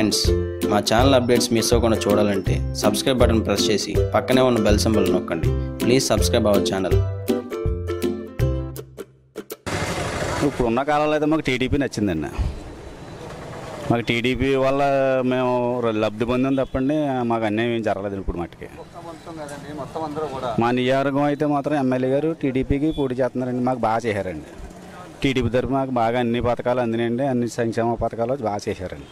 Friends, మా channel updates miss అవ్వకుండా చూడాలంటే సబ్స్క్రైబ్ బటన్ ప్రెస్ చేసి పక్కనే ఉన్న బెల్ సింబల్ నొక్కండి. Please subscribe our channel. ఇప్పుడున్న కాలంలో అయితే మాకు టీడీపీ నచ్చిందండి. మాకు టీడీపీ వల్ల మేము లబ్ధి పొందాం తప్పండి, మాకు అన్యాయం ఏం జరగలేదు ఇప్పుడు మట్టుకి. మా నియోజకవర్గం అయితే మాత్రం ఎమ్మెల్యే గారు టీడీపీకి పోటీ చేస్తున్నారండి. మాకు బాగా చేశారండి. టీడీపీ తరఫున మాకు బాగా అన్ని పథకాలు అందినాయండి. అన్ని సంక్షేమ పథకాలు బాగా చేశారండి.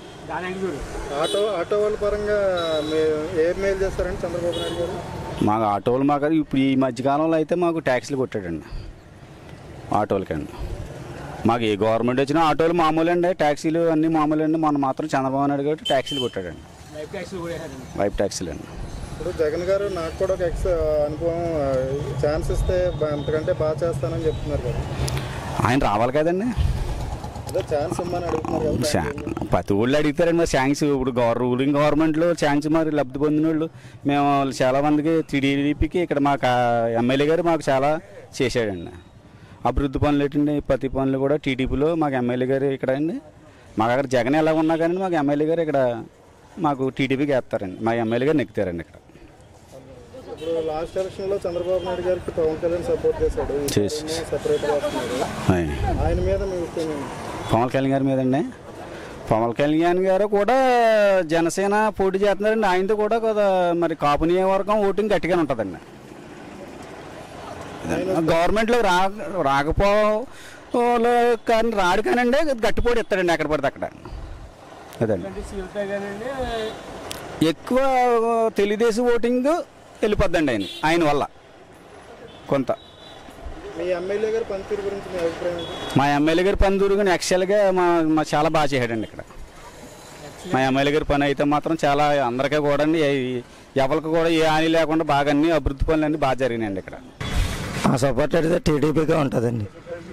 ఆటో వాళ్ళ పరంగా ఏం మేలు చేస్తారండి చంద్రబాబు నాయుడు గారు? మాకు ఆటోలు మాకు ఇప్పుడు ఈ మధ్యకాలంలో అయితే మాకు ట్యాక్సీలు కొట్టాడండి ఆటోలకండి. మాకు ఏ గవర్నమెంట్ వచ్చినా ఆటోలు మామూలు అండి, ట్యాక్సీలు అన్నీ మామూలు అండి. మొన్న మాత్రం చంద్రబాబు నాయుడు గారు ట్యాక్సీలు కొట్టాడండి, వైప్ ట్యాక్సీలు అండి. ఇప్పుడు జగన్ గారు నాకు కూడా ఒక అనుభవం ఛాన్స్ ఇస్తే అంతకంటే బాగా చేస్తానని చెప్తున్నారు కదా. ఆయన రావాలి కదండి, ఛాన్స్ ఇమ్మని అడుగుతున్నారు కదా. ప్రతి ఊళ్ళో అడుగుతారండి మరి ఛాన్స్. ఇప్పుడు రూలింగ్ గవర్నమెంట్లో ఛాన్స్ మరి లబ్ధి పొందిన వాళ్ళు మేము చాలామందికి టీడీపీకి ఇక్కడ మాకు ఎమ్మెల్యే గారు మాకు చాలా చేశాడండి. అభివృద్ధి పనులు ఏంటండి, ప్రతి పనులు కూడా టీడీపీలో మాకు ఎమ్మెల్యే గారు ఇక్కడ అండి. మాకు అక్కడ జగన్ ఎలా ఉన్నా కానీ మాకు ఎమ్మెల్యే గారు ఇక్కడ మాకు టీడీపీకి వేస్తారండి. మా ఎమ్మెల్యే గారు నెక్కుతారండి ఇక్కడ. ఇప్పుడు లాస్ట్ ఎలక్షన్లో చంద్రబాబు నాయుడు గారికి పవన్ కళ్యాణ్ సపోర్ట్ చేశాడు, సెపరేట్గా వస్తున్నారు. ఆయన మీద పవన్ కళ్యాణ్ గారి మీద అండి, పవన్ కళ్యాణ్ గారు కూడా జనసేన పోటీ చేస్తున్నారండి. ఆయనతో కూడా కదా మరి కాపు నియోజకవర్గం ఓటింగ్ గట్టిగానే ఉంటుందండి. గవర్నమెంట్లో రాకపో కానీ రాడు కానండి గట్టిపోటీ ఇస్తాడండి ఎక్కడ పడితే అక్కడ. అదండి ఎక్కువ తెలుగుదేశం ఓటింగ్ వెళ్ళిపోద్దండి ఆయన వల్ల కొంత. మీ ఎమ్మెల్యే గారి పనితీరు గురించి మీ అభిప్రాయం? మా ఎమ్మెల్యే గారి పనితీరు కానీ యాక్చువల్గా మా చాలా బాగా చేశాడండి ఇక్కడ. మా ఎమ్మెల్యే గారి పని అయితే మాత్రం చాలా అందరికీ కూడా ఎవరికి కూడా ఏ హాని లేకుండా బాగా అన్ని అభివృద్ధి పనులు అన్నీ బాగా జరిగినాయండి ఇక్కడ. ఆ సపోర్ట్ అయితే టీడీపీగా ఉంటుందండి.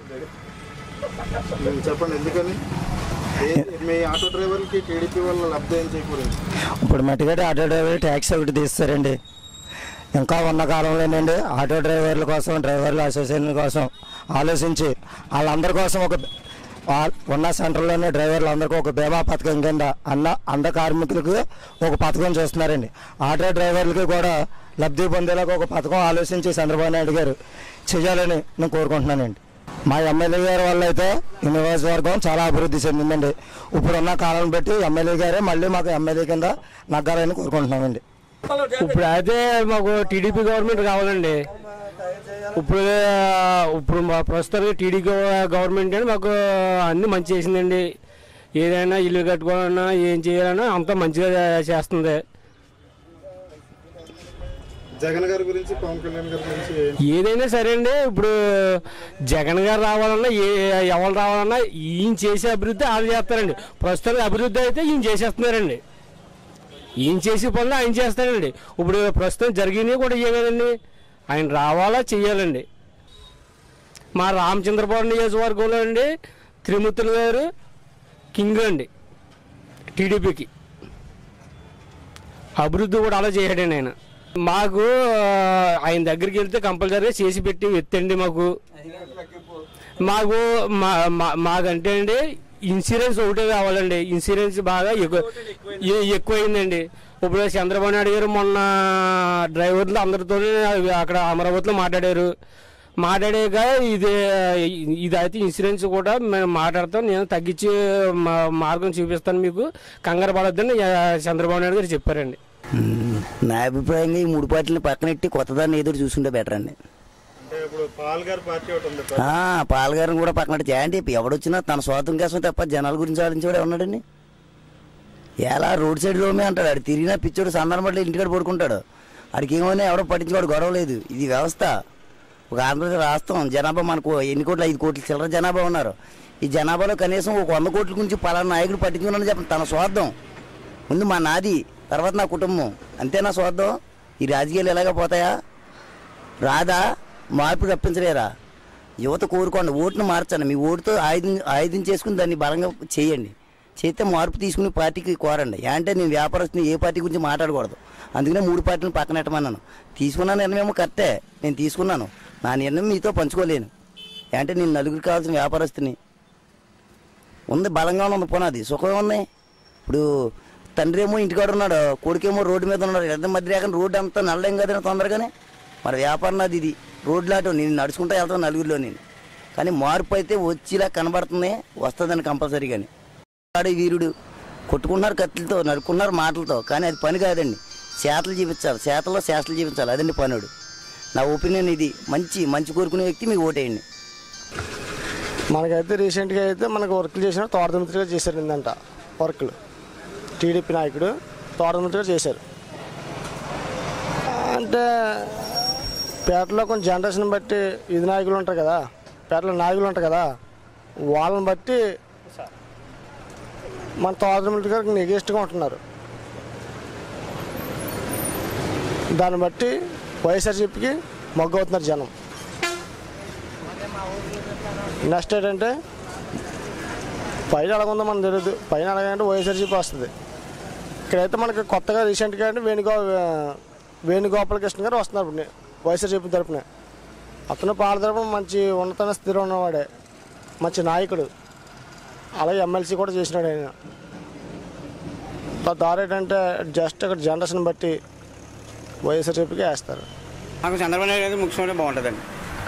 చెప్పండి ఎందుకని? మీ ఆటో డ్రైవర్లకి టీడీపీ వల్ల లబ్ధి ఏం చేకూరింది? ఇప్పుడు మట్టిగడ్డ ఆటో డ్రైవర్ ట్యాక్స్ ఒకటి తీస్తారండి. ఇంకా ఉన్న కాలంలోనండి ఆటో డ్రైవర్ల కోసం, డ్రైవర్ల అసోసియేషన్ కోసం ఆలోచించి వాళ్ళందరి కోసం ఉన్న సెంటర్లోనే డ్రైవర్లందరికీ ఒక బీమా పథకం కింద అంద కార్మికులకు ఒక పథకం చూస్తున్నారండి. ఆటో డ్రైవర్లకి కూడా లబ్ధి పొందేలాగా ఒక పథకం ఆలోచించి చంద్రబాబు నాయుడు గారు చేయాలని నేను కోరుకుంటున్నానండి. మా ఎమ్మెల్యే గారి వల్ల అయితే ఈ నియోజకవర్గం చాలా అభివృద్ధి చెందిందండి. ఇప్పుడున్న కాలం బట్టి ఎమ్మెల్యే గారే మళ్ళీ మాకు ఎమ్మెల్యే కింద నగ్గాలని కోరుకుంటున్నామండి. ఇప్పుడు అయితే మాకు టీడీపీ గవర్నమెంట్ కావాలండి. ఇప్పుడు మా ప్రస్తుతానికి టీడీపీ గవర్నమెంట్ అని మాకు అన్ని మంచి చేసిందండి. ఏదైనా ఇల్లు కట్టుకోవాలన్నా ఏం చేయాలన్నా అంతా మంచిగా చేస్తుంది. జగన్ గారి గురించి, పవన్ కళ్యాణ్ గారి గురించి ఏదైనా సరే అండి. ఇప్పుడు జగన్ గారు రావాలన్నా ఎవరు రావాలన్నా ఈయన చేసే అభివృద్ధి వాళ్ళు చేస్తారండి. ప్రస్తుతానికి అభివృద్ధి అయితే ఈయన చేసేస్తున్నారండి. ఈయన చేసే పనులు ఆయన చేస్తాడండి. ఇప్పుడు ప్రస్తుతం జరిగినవి కూడా ఏమేనండి, ఆయన రావాలా చెయ్యాలండి. మా రామచంద్రపురం నియోజకవర్గంలో అండి త్రిమూర్తులు గారు కింగ్ అండి టీడీపీకి. అభివృద్ధి కూడా అలా చేయడండి ఆయన. మాకు ఆయన దగ్గరికి వెళ్తే కంపల్సరీగా చేసి పెట్టి ఎత్తండి. మాకంటే అండి ఇన్సూరెన్స్ ఒకటే కావాలండి. ఇన్సూరెన్స్ బాగా ఎక్కువైందండి. ఇప్పుడు చంద్రబాబు నాయుడు గారు మొన్న డ్రైవర్లు అందరితో అక్కడ అమరావతిలో మాట్లాడాక ఇదైతే ఇన్సూరెన్స్ కూడా మేము మాట్లాడతాం, నేను తగ్గించి మార్గం చూపిస్తాను, మీకు కంగారు పడొద్దని చంద్రబాబు నాయుడు గారు చెప్పారండి. నా అభిప్రాయంగా ఈ మూడు పార్టీలను పక్కనెట్టి కొత్తదాన్ని ఎదురు చూసుకుంటే బెటర్ అండి. పాల్గారిని కూడా పక్కన చేయండి. ఎవడొచ్చినా తన స్వార్థం కోసం తప్ప జనాల గురించి ఆలోచించేవాడే ఉన్నాడండి. ఎలా రోడ్ సైడ్లోనే అంటాడు, ఆడు తిరిగినా పిచ్చోడు సందర్భం పట్ల ఇంటికాడ పడుకుంటాడు. ఆడికి ఏమైనా ఎవడో పట్టించుకోడు, గొడవ లేదు. ఇది వ్యవస్థ. ఒక ఆంధ్రప్రదేశ్ రాష్ట్రం జనాభా మనకు ఎన్ని కోట్లు, 5 కోట్ల చిల్లర జనాభా ఉన్నారు. ఈ జనాభాలో కనీసం ఒక 100 కోట్ల గురించి పలానా నాయకుడు పట్టించుకున్నాను చెప్పండి. తన స్వార్థం ముందు మా నాది, తర్వాత నా కుటుంబం, అంతేనా స్వార్థం? ఈ రాజకీయాలు ఎలాగ పోతాయా? రాదా? మార్పు రప్పించలేరా? యువత కోరుకోండి, ఓటును మార్చండి. మీ ఓటుతో ఆయుధం చేసుకుని దాన్ని బలంగా చేయండి. చేస్తే మార్పు తీసుకుని పార్టీకి కోరండి. అంటే నేను వ్యాపారస్తుని ఏ పార్టీ గురించి మాట్లాడకూడదు. అందుకనే 3 పార్టీలను పక్కనెట్టమన్నాను. తీసుకున్న నిర్ణయం కరెక్టే, నేను తీసుకున్నాను. నా నిర్ణయం మీతో పంచుకోలేను. అంటే నేను నలుగురికి కావాల్సిన వ్యాపారస్తుని. ఉంది, బలంగా ఉంది, పునాది సుఖం ఉంది. ఇప్పుడు తండ్రి ఏమో ఇంటికాడ ఉన్నాడు, కొడుకేమో రోడ్డు మీద ఉన్నాడు. ఇద్దరి మధ్య లేకుండా రోడ్డు అంతా నల్లడం కదండి తొందరగానే. మరి వ్యాపారం నాది ఇది, రోడ్లు ఆటో నేను నడుచుకుంటూ వెళ్తాను నలుగురిలో నేను. కానీ మార్పు అయితే వచ్చేలా కనబడుతుంది, వస్తుందని కంపల్సరీగాని. వాడు వీరుడు కొట్టుకుంటున్నారు కత్తులతో, నరుకున్నారు మాటలతో, కానీ అది పని కాదండి. చేతలు చూపించాలి, చేతల్లో చేతలు చూపించాలి, అదండి పనుడు. నా ఒపీనియన్ ఇది. మంచి కోరుకునే వ్యక్తి మీకు ఓటేయండి. మనకైతే రీసెంట్గా అయితే మనకు వర్క్లు చేసిన తోటమిత్రిగా చేశారందంట. వర్క్లు టీడీపీ నాయకుడు తోటమిత్రిగా చేశారు. అంటే పేటలో కొంచెం జనరేషన్ బట్టి ఇది నాయకులు ఉంటారు కదా, పేటలో నాయకులు ఉంటారు కదా, వాళ్ళని బట్టి మన తోటమిత్రి గారికి నెగెస్ట్గా ఉంటున్నారు. దాన్ని బట్టి వైఎస్ఆర్సీపీకి మొగ్గు అవుతున్నారు జనం. నెక్స్ట్ ఏంటంటే పైన ఎలాగుందో మనకు తెలియదు. పైన ఎలాగంటే వైఎస్ఆర్సీపీ వస్తుంది. ఇక్కడైతే మనకి కొత్తగా రీసెంట్గా అంటే వేణుగోపాలకృష్ణ గారు వస్తున్నారు ఇప్పుడు వైఎస్ఆర్సీపీ తరపున. అతను పాల తరపున మంచి ఉన్నతమైన స్థితి ఉన్నవాడే, మంచి నాయకుడు. అలాగే ఎమ్మెల్సీ కూడా చేసినాడు ఆయన. దారి ఏంటంటే జస్ట్ ఇక్కడ జనరేషన్ బట్టి వైఎస్ఆర్సీపీకి వేస్తారు. నాకు చంద్రబాబు నాయుడు గారు ముఖ్యమంత్రి బాగుంటుందండి.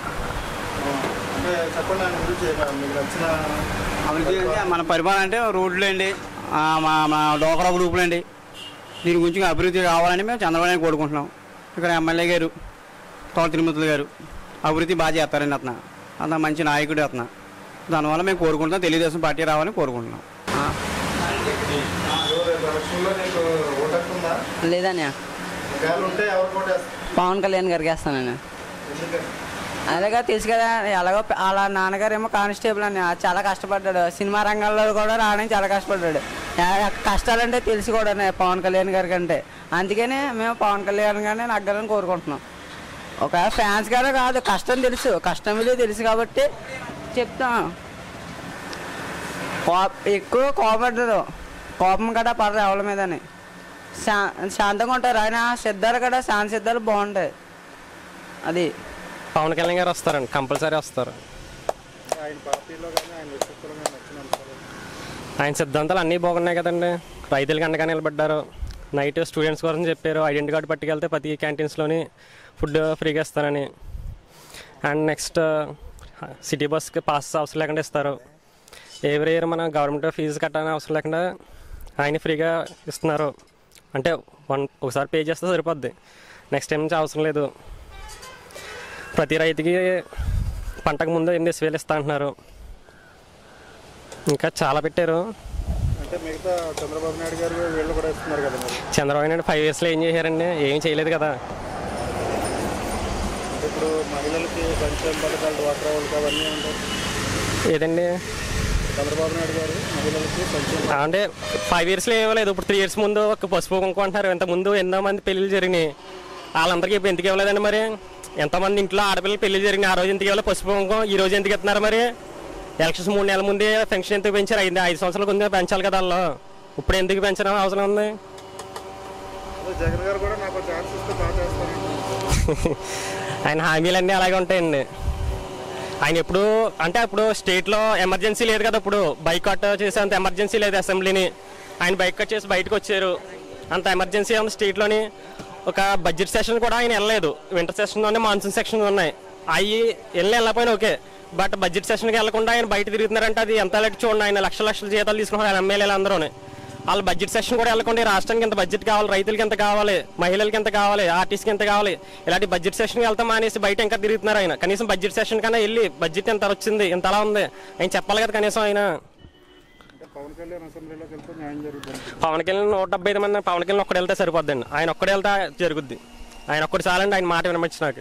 అభివృద్ధి అంటే మన పరిపాలన అంటే రోడ్లు అండి, మా డోకరా గ్రూపులు అండి. దీని గురించి అభివృద్ధి కావాలని మేము చంద్రబాబు నాయుడు కోరుకుంటున్నాం. ఇక్కడ ఎమ్మెల్యే గారు తోట తిరుమతులు గారు అభివృద్ధి బాగా చేస్తారండి. అతను మంచి నాయకుడు అతను. దానివల్ల మేము కోరుకుంటున్నాం తెలుగుదేశం పార్టీ రావాలని కోరుకుంటున్నాం. లేదన్నా పవన్ కళ్యాణ్ గారికి వేస్తానన్నా. అలాగా తెలుసు కదా, ఎలాగో వాళ్ళ నాన్నగారు ఏమో కానిస్టేబుల్ అని చాలా కష్టపడ్డాడు. సినిమా రంగంలో కూడా రావడానికి చాలా కష్టపడ్డాడు. కష్టాలంటే తెలిసి కూడా పవన్ కళ్యాణ్ గారి కంటే. అందుకనే మేము పవన్ కళ్యాణ్ గారిని నగ్గాలని కోరుకుంటున్నాం. ఒక ఫ్యాన్స్ గానే కాదు, కష్టం తెలుసు, కష్టం విలువ తెలుసు కాబట్టి చెప్తాం. ఎక్కువ కోపడ్డారు, కోపం కూడా పడరు ఎవరి మీదని. శాంతంగా ఉంటారు. ఆయన సిద్ధాలు కూడా శాంత సిద్ధాలు బాగుంటాయి. అది పవన్ కళ్యాణ్ గారు వస్తారండి, కంపల్సరీ వస్తారు. ఆయన సిద్ధాంతాలు అన్నీ బాగున్నాయి కదండి. రైతులకి అండగా నిలబడ్డారు. నైట్ స్టూడెంట్స్ కోసం చెప్పారు, ఐడెంటిటీ కార్డు పట్టుకెళ్తే ప్రతి క్యాంటీన్స్లోని ఫుడ్ ఫ్రీగా ఇస్తారని. అండ్ నెక్స్ట్ సిటీ బస్కి పాస్ అవసరం లేకుండా ఇస్తారు. ఎవ్రీ ఇయర్ మన గవర్నమెంట్ ఫీజు కట్టాలని అవసరం లేకుండా ఆయన ఫ్రీగా ఇస్తున్నారు. అంటే ఒకసారి పే చేస్తే సరిపోద్ది, నెక్స్ట్ టైం నుంచి అవసరం లేదు. ప్రతి రైతుకి పంటకు ముందు 8,000 ఇస్తా అంటున్నారు. ఇంకా చాలా పెట్టారు. చంద్రబాబు నాయుడు గారు వీళ్ళు కూడా ఇస్తున్నారు కదా. చంద్రబాబు నాయుడు 5 yearsలో ఏం చేశారండి? ఏం చేయలేదు కదా. ఇప్పుడు మహిళలకి సంక్షేమ పథకాలు, డ్వాక్రా వాళ్ళకి అవన్నీ ఉంటాయి. ఏదండి చంద్రబాబు నాయుడు గారు మహిళలకి సంక్షేమ అంటే 5 yearsలో ఇవ్వలేదు. ఇప్పుడు 3 years ముందు ఒక పసుపు కుంకుమ అంటున్నారు. ఇంతకుముందు ఎంతో మంది పెళ్ళిళ్ళు జరిగినాయి, వాళ్ళందరికీ ఇప్పుడు ఎందుకు ఇవ్వలేదండి? మరి ఎంతమంది ఇంట్లో ఆడపిల్లలు పెళ్లి జరిగినాయి, ఆ రోజు ఎందుకు ఇవ్వలేదు పసుపు కుంకుమ? ఈ రోజు ఎందుకు ఇస్తున్నారు? మరి ఎలక్షన్స్ 3 నెలల ముందే పెన్షన్ ఎందుకు పెంచారు? 5 సంవత్సరాల ముందే పెంచాలి కదా వాళ్ళు. ఇప్పుడు ఎందుకు పెంచడం అవసరం ఉంది? జగన్ గారు కూడా నాకు ఛాన్స్ ఇస్తే బాగా చేస్తాను. ఆయన హామీలన్నీ అలాగే ఉంటాయండి. ఆయన ఎప్పుడు అంటే అప్పుడు స్టేట్లో ఎమర్జెన్సీ లేదు కదా, ఇప్పుడు బైకాట్ చేసేంత ఎమర్జెన్సీ లేదు అసెంబ్లీని. ఆయన బైకాట్ చేసి బయటకు వచ్చారు. అంత ఎమర్జెన్సీ ఉంది స్టేట్లోని. ఒక బడ్జెట్ సెషన్ కూడా ఆయన వెళ్ళలేదు. వింటర్ సెషన్లోనే మాన్సూన్ సెషన్ ఉన్నాయి. అవి వెళ్ళకపోయినా ఓకే, బట్ బడ్జెట్ సెషన్కి వెళ్లకుండా ఆయన బయట తిరుగుతున్నారంటే అది ఎంత లెక్క చూడండి. ఆయన లక్షల జీతాలు తీసుకున్నారు ఎమ్మెల్యేలు అందరూ. వాళ్ళు బడ్జెట్ సెషన్ కూడా వెళ్ళకుండా రాష్ట్రానికి ఎంత బడ్జెట్ కావాలి, రైతులకి ఎంత కావాలి, మహిళలకి ఎంత కావాలి, ఆర్టీసీకి ఎంత కావాలి, ఇలాంటి బడ్జెట్ సెషన్కి వెళ్తాం అనేసి బయట ఇంకా తిరుగుతున్నారు ఆయన. కనీసం బడ్జెట్ సెషన్ కన్నా వెళ్ళి బడ్జెట్ ఎంత వచ్చింది, ఎంత అలా ఉంది ఆయన చెప్పాలి కదా కనీసం. ఆయన పవన్ కళ్యాణ్ అసెంబ్లీలోకి వెళ్తే న్యాయం జరుగుతుంది. పవన్ కళ్యాణ్ 175 మంది పవన్ కళ్యాణ్ ఒక్కడు వెళ్తే సరిపోద్దండి. ఆయన ఒక్కడే వెళ్తే జరుగుద్ది. ఆయన ఒక్కటి చాలండి ఆయన మాట వినమచ్చి నాకు.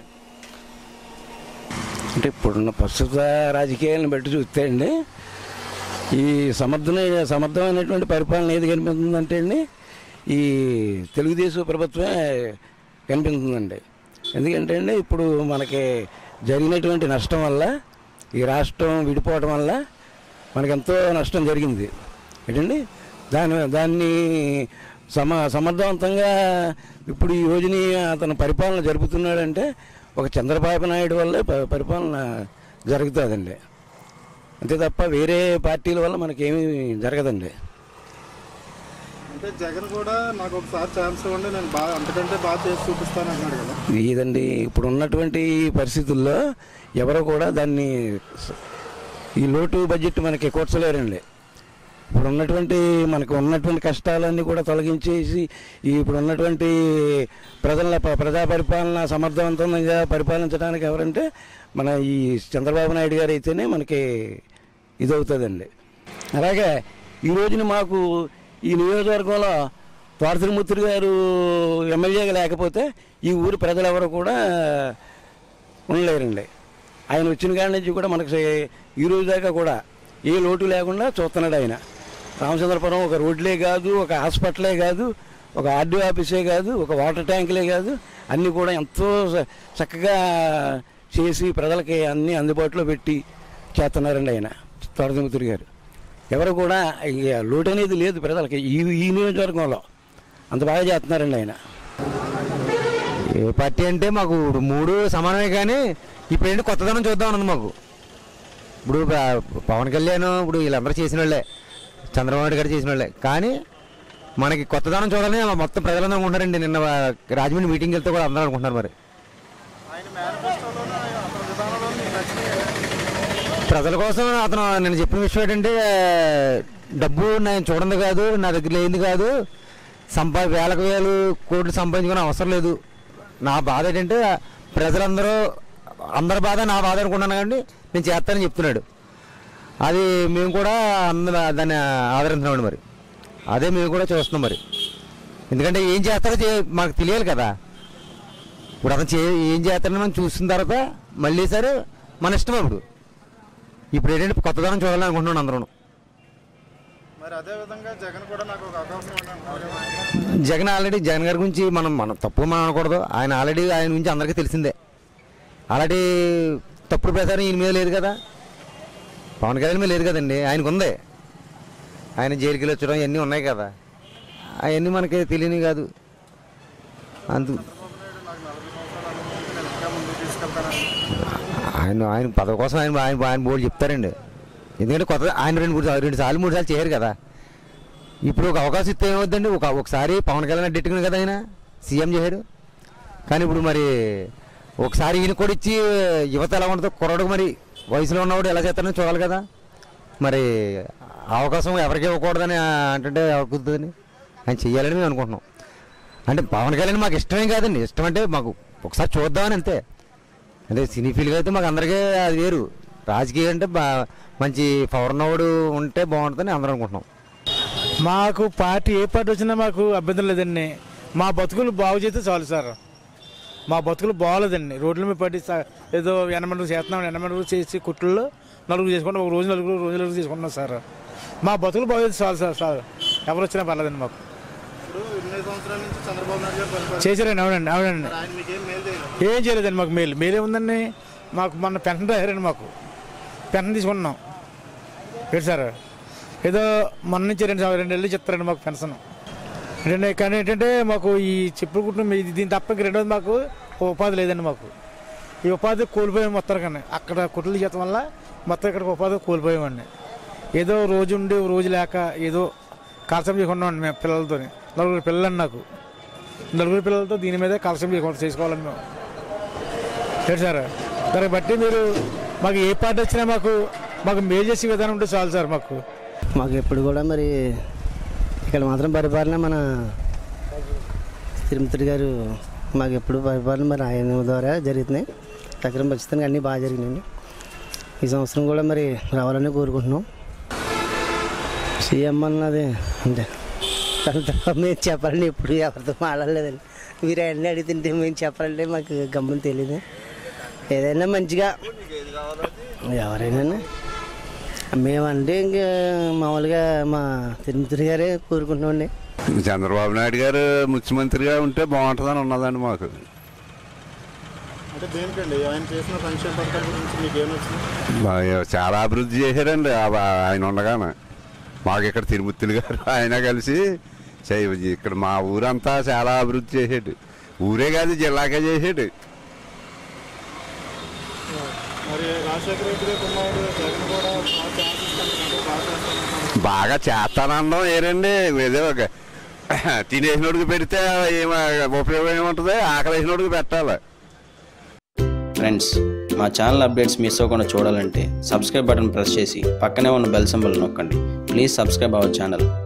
అంటే ఇప్పుడున్న ప్రస్తుత రాజకీయాలను బట్టి చూస్తే అండి, ఈ సమర్థమైనటువంటి పరిపాలన ఏది కనిపిస్తుందంటే అండి, ఈ తెలుగుదేశం ప్రభుత్వమే కనిపిస్తుందండి. ఎందుకంటే అండి ఇప్పుడు మనకి జరిగినటువంటి నష్టం వల్ల, ఈ రాష్ట్రం విడిపోవడం వల్ల మనకెంతో నష్టం జరిగింది ఏంటండి. దాన్ని సమర్థవంతంగా ఇప్పుడు ఈ రోజుని అతను పరిపాలన జరుపుతున్నాడంటే ఒక చంద్రబాబు నాయుడు వల్లే పరిపాలన జరుగుతుందండి. అంతే తప్ప వేరే పార్టీల వల్ల మనకేమీ జరగదండి. అంటే జగన్ కూడా నాకు ఒకసారి ఛాన్స్ ఇవ్వండి, నేను బాగా అంతకంటే బాగా చేసి చూపిస్తాను అన్నాడు కదా. ఇదండి ఇప్పుడు ఉన్నటువంటి పరిస్థితుల్లో ఎవరో కూడా దాన్ని ఈ లోటు బడ్జెట్ మనకి కూర్చలేరండి. ఇప్పుడు ఉన్నటువంటి మనకు ఉన్నటువంటి కష్టాలన్నీ కూడా తొలగించేసి ఇప్పుడు ఉన్నటువంటి ప్రజా పరిపాలన సమర్థవంతంగా పరిపాలించడానికి ఎవరంటే మన ఈ చంద్రబాబు నాయుడు గారు అయితేనే మనకి ఇదవుతుందండి. అలాగే ఈ రోజున మాకు ఈ నియోజకవర్గంలో తోటతిరుమూర్తి గారు ఎమ్మెల్యేగా లేకపోతే ఈ ఊరి ప్రజలు ఎవరు కూడా ఉండలేరండి. ఆయన వచ్చిన కాడి నుంచి కూడా మనకు ఈ రోజు దాకా కూడా ఏ లోటు లేకుండా చూస్తున్నాడు ఆయన. రామచంద్రపురం ఒక రోడ్లే కాదు, ఒక హాస్పిటలే కాదు, ఒక ఆర్డీ ఆఫీసే కాదు, ఒక వాటర్ ట్యాంకులే కాదు, అన్నీ కూడా ఎంతో చక్కగా చేసి ప్రజలకి అన్నీ అందుబాటులో పెట్టి చేస్తున్నారండి ఆయన తోటతిరుమూర్తి గారు. ఎవరు కూడా లోటు అనేది లేదు ప్రజలకి ఈ నియోజకవర్గంలో, అంత బాగా చేస్తున్నారండి ఆయన. ఏ పార్టీ అంటే మాకు 3 సమానమే, కానీ ఇప్పుడు ఏంటి కొత్తదనం చూద్దాం అన్నది మాకు. ఇప్పుడు పవన్ కళ్యాణ్ ఇప్పుడు వీళ్ళందరూ చేసిన వాళ్ళే, చంద్రబాబు నాయుడు గారు చేసిన వాళ్ళే, కానీ మనకి కొత్తదనం చూడాలని మొత్తం ప్రజలందరూ అనుకుంటారండి. నిన్న రాజమండ్రి మీటింగ్ వెళ్తే కూడా అందరూ అనుకుంటున్నారు. మరి ప్రజల కోసం అతను నేను చెప్పిన విషయం ఏంటంటే, డబ్బు నేను చూడండి కాదు, నా దగ్గర లేనిది కాదు, వేలకు వేలు కోట్లు సంపాదించుకునే అవసరం లేదు. నా బాధ ఏంటంటే అందరి బాధ నా బాధ అనుకుంటున్నాను, కానీ నేను చేస్తానని చెప్తున్నాడు. అది మేము కూడా దాన్ని ఆదరిస్తున్నామండి. మరి అదే మేము కూడా చూస్తున్నాం. మరి ఎందుకంటే ఏం చేస్తారో మాకు తెలియాలి కదా. ఇప్పుడు అతను ఏం చేస్తారని మనం చూసిన తర్వాత మళ్ళీ సరే మన ఇష్టం. ఇప్పుడు ఏంటంటే కొత్తదనం చూడాలని అనుకుంటున్నాను అందరూ. జగన్ ఆల్రెడీ జగన్ గారి గురించి మనం తప్పు మనం అనకూడదు. ఆయన ఆల్రెడీ ఆయన గురించి అందరికీ తెలిసిందే. ఆల్రెడీ తప్పుడు ప్రచారం ఈయన మీద లేదు కదా, పవన్ కళ్యాణ్ మీద లేదు కదండి, ఆయనకు ఉంది. ఆయన జైలుకి వచ్చడం ఇవన్నీ ఉన్నాయి కదా, అవన్నీ మనకి తెలియని కాదు. ఆయన పదవి కోసం ఆయన బోర్డు చెప్తారండి. ఎందుకంటే కొత్త ఆయన 2 సార్లు 3 సార్లు చేయరు కదా. ఇప్పుడు ఒక అవకాశం ఇస్తే ఏమవుద్దండి, ఒకసారి పవన్ కళ్యాణ్ అడ్డెట్టుకుని కదా ఆయన సీఎం చేశాడు. కానీ ఇప్పుడు మరి ఒకసారి ఈయన కూడా ఇచ్చి యువత ఎలా ఉంటుందో, కుర్రాడు మరి వయసులో ఉన్నవాడు ఎలా చేస్తారని చూడాలి కదా. మరి అవకాశం ఎవరికి ఇవ్వకూడదని అంటే ఎవరికి కుదురుతుందని ఆయన చెయ్యాలని మేము అనుకుంటున్నాం. అంటే పవన్ కళ్యాణ్ మాకు ఇష్టమేం కాదండి, ఇష్టం అంటే మాకు ఒకసారి చూద్దామని అంతే. అంటే సినీ ఫీల్గా అయితే మాకు అందరికీ అది వేరు. రాజకీయం అంటే మంచి పవర్ ఉన్నవాడు ఉంటే బాగుంటుందని అందరూ అనుకుంటున్నాం. మాకు పార్టీ ఏ పార్టీ వచ్చినా మాకు అభ్యంతరం లేదండి. మా బతుకులు బాగు చేస్తే చాలు సార్. మా బతుకులు బాగోలేదండి. రోడ్ల మీద పడి ఏదో 80 చేస్తున్నాం, 80 చేసి కుట్లలో 4 చేసుకుంటాం, ఒక రోజు 4 చేసుకుంటున్నాం సార్. మా బతుకులు బాగు చేస్తే చాలు సార్. ఎవరు వచ్చినా పర్లేదండి మాకు. చేశారండి. అవునండి. ఏం చేయలేదండి మాకు. మేలే ఉందండి మాకు. మొన్న పెన్షన్ రాయారండి, మాకు పెన్షన్ తీసుకుంటున్నాం. ఏంటి సార్, ఏదో మొన్న నుంచి 2 నెలలు చెప్తారండి మాకు పెన్షన్. కానీ ఏంటంటే మాకు ఈ చెప్పులు కుట్టిన దీని తప్ప ఇంక రెండోది మాకు ఉపాధి లేదండి. మాకు ఈ ఉపాధి కోల్పోయాము మొత్తం. కానీ అక్కడ కుట్రలు చేయడం వల్ల మొత్తం ఇక్కడ ఉపాధి కోల్పోయామండి. ఏదో రోజు ఉండి రోజు లేక ఏదో కాల్సం చేసుకున్నామండి మేము పిల్లలతో. 4 పిల్లలండి నాకు. 4 పిల్లలతో దీని మీదే కాల్సం చేసుకోవాలండి మేము. ఏంటి సార్, దాన్ని బట్టి మీరు మాకు ఏ పార్టీ వచ్చినా మాకు మేలు చేసే విధానం ఉంటే చాలు సార్. మాకు ఎప్పుడు కూడా మరి ఇక్కడ మాత్రం పరిపాలన మన తిరుమతి గారు మాకు ఎప్పుడు పరిపాలన మరి ఆయన ద్వారా జరుగుతున్నాయి. తగ్గరం ఖచ్చితంగా అన్నీ బాగా జరిగినాయండి. ఈ సంవత్సరం కూడా మరి రావాలని కోరుకుంటున్నాం. సీఎం అన్నది అంటే మేము చెప్పాలండి, ఎప్పుడు ఎవరితో మాట్లాడలేదండి. మీరు అన్నీ అడుగుతుంటే మేము చెప్పాలంటే మాకు గమ్మని తెలియదు. ఏదైనా మంచిగా ఎవరైనా మేమంటే ఇంకా మామూలుగా మా తిరుమతి గారే కోరుకుంటున్నామండి. చంద్రబాబు నాయుడు గారు ముఖ్యమంత్రిగా ఉంటే బాగుంటుందని ఉన్నదండి మాకు. చాలా అభివృద్ధి చేశారండి ఆయన ఉండగానే. మాకు ఇక్కడ తిరుమూర్తులు గారు ఆయన కలిసి ఇక్కడ మా ఊరంతా చాలా అభివృద్ధి చేసాడు. ఊరే కాదు, జిల్లాకే చేసాడు. బాగా చేస్తానడం ఏరండి. ఏదో తినేసినోడికి పెడితే ఉపయోగం ఏముంటుంది, ఆకలి వేసినోడికి పెట్టాలి. ఫ్రెండ్స్, మా ఛానల్ అప్డేట్స్ మిస్ అవ్వకుండా చూడాలంటే సబ్స్క్రైబ్ బటన్ ప్రెస్ చేసి పక్కనే ఉన్న బెల్ సింబల్ నొక్కండి. Please subscribe our channel.